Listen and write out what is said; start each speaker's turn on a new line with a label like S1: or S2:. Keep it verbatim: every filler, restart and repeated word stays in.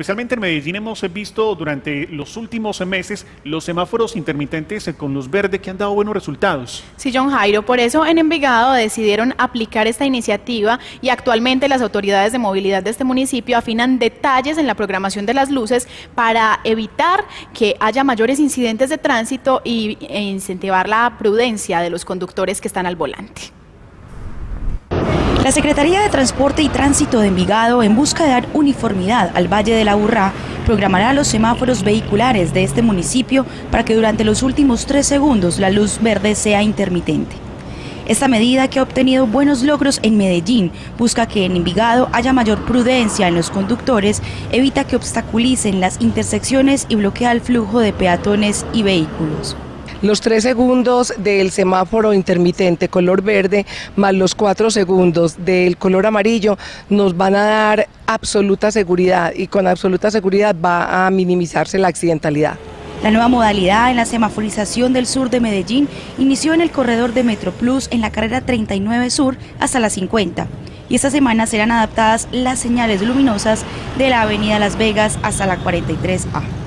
S1: especialmente en Medellín hemos visto durante los últimos meses los semáforos intermitentes con luz verde que han dado buenos resultados.
S2: Sí, John Jairo, por eso en Envigado decidieron aplicar esta iniciativa y actualmente las autoridades de movilidad de este municipio afinan detalles en la programación de las luces para evitar que haya mayores incidentes de tránsito y, e incentivar la prudencia de los conductores que están al volante.
S3: La Secretaría de Transporte y Tránsito de Envigado, en busca de dar uniformidad al Valle de la Aburrá, programará los semáforos vehiculares de este municipio para que durante los últimos tres segundos la luz verde sea intermitente. Esta medida, que ha obtenido buenos logros en Medellín, busca que en Envigado haya mayor prudencia en los conductores, evita que obstaculicen las intersecciones y bloquea el flujo de peatones y vehículos.
S4: Los tres segundos del semáforo intermitente color verde más los cuatro segundos del color amarillo nos van a dar absoluta seguridad, y con absoluta seguridad va a minimizarse la accidentalidad.
S3: La nueva modalidad en la semaforización del sur de Medellín inició en el corredor de Metroplus en la carrera treinta y nueve Sur hasta la cincuenta, y esta semana serán adaptadas las señales luminosas de la avenida Las Vegas hasta la cuarenta y tres A.